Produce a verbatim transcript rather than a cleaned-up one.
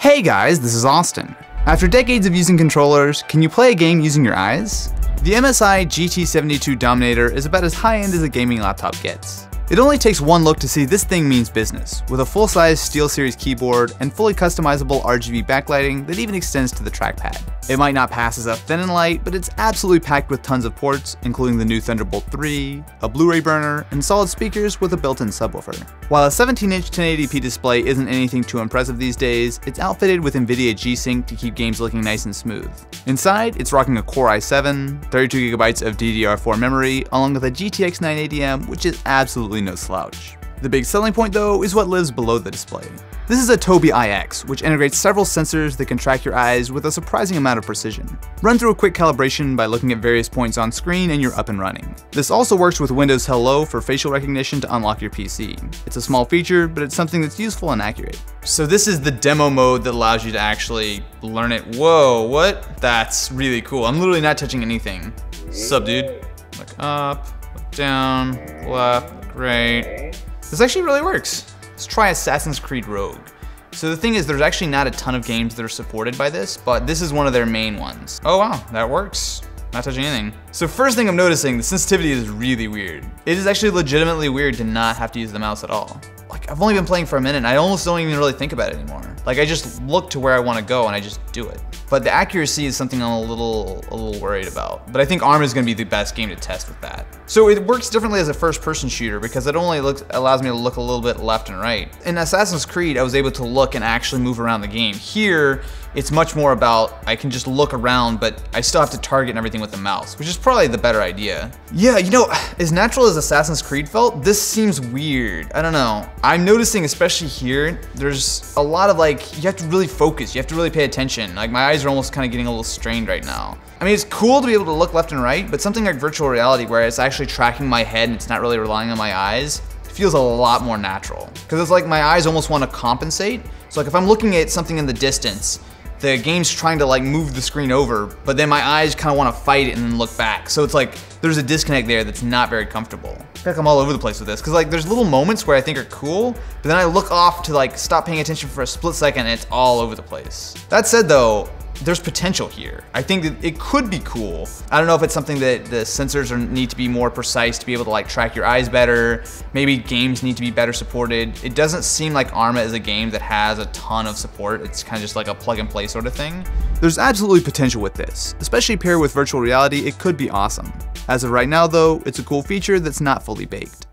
Hey guys, this is Austin. After decades of using controllers, can you play a game using your eyes? The M S I G T seventy-two Dominator is about as high-end as a gaming laptop gets. It only takes one look to see this thing means business, with a full-size SteelSeries keyboard and fully customizable R G B backlighting that even extends to the trackpad. It might not pass as a thin and light, but it's absolutely packed with tons of ports, including the new Thunderbolt three, a Blu-ray burner, and solid speakers with a built-in subwoofer. While a seventeen inch ten eighty p display isn't anything too impressive these days, it's outfitted with Nvidia G-Sync to keep games looking nice and smooth. Inside, it's rocking a Core i seven, thirty-two gigabytes of D D R four memory, along with a G T X nine eighty M, which is absolutely no slouch. The big selling point though is what lives below the display. This is a Tobii EyeX, which integrates several sensors that can track your eyes with a surprising amount of precision. Run through a quick calibration by looking at various points on screen and you're up and running. This also works with Windows Hello for facial recognition to unlock your P C. It's a small feature, but it's something that's useful and accurate. So this is the demo mode that allows you to actually learn it. Whoa, what? That's really cool. I'm literally not touching anything. Sup, dude? Look up, look down, left, right. This actually really works. Let's try Assassin's Creed Rogue. So the thing is, there's actually not a ton of games that are supported by this, but this is one of their main ones. Oh wow, that works. Not touching anything. So first thing I'm noticing, the sensitivity is really weird. It is actually legitimately weird to not have to use the mouse at all. Like, I've only been playing for a minute and I almost don't even really think about it anymore. Like, I just look to where I want to go and I just do it. But the accuracy is something I'm a little, a little worried about. But I think Arma is going to be the best game to test with that. So it works differently as a first-person shooter because it only looks, allows me to look a little bit left and right. In Assassin's Creed, I was able to look and actually move around the game. Here, it's much more about I can just look around, but I still have to target and everything with the mouse, which is probably the better idea. Yeah, you know, as natural as Assassin's Creed felt, this seems weird. I don't know. I'm noticing, especially here, there's a lot of like, you have to really focus. You have to really pay attention. Like, my eyes are almost kind of getting a little strained right now. I mean, it's cool to be able to look left and right, but something like virtual reality where it's actually tracking my head and it's not really relying on my eyes, feels a lot more natural. Because it's like my eyes almost want to compensate. So like if I'm looking at something in the distance, the game's trying to like move the screen over, but then my eyes kind of want to fight it and then look back. So it's like, there's a disconnect there that's not very comfortable. I feel like I'm all over the place with this, because like there's little moments where I think are cool, but then I look off to like stop paying attention for a split second and it's all over the place. That said though, there's potential here. I think that it could be cool. I don't know if it's something that the sensors are, need to be more precise to be able to like track your eyes better. Maybe games need to be better supported. It doesn't seem like Arma is a game that has a ton of support. It's kind of just like a plug and play sort of thing. There's absolutely potential with this, especially paired with virtual reality. It could be awesome. As of right now though, it's a cool feature that's not fully baked.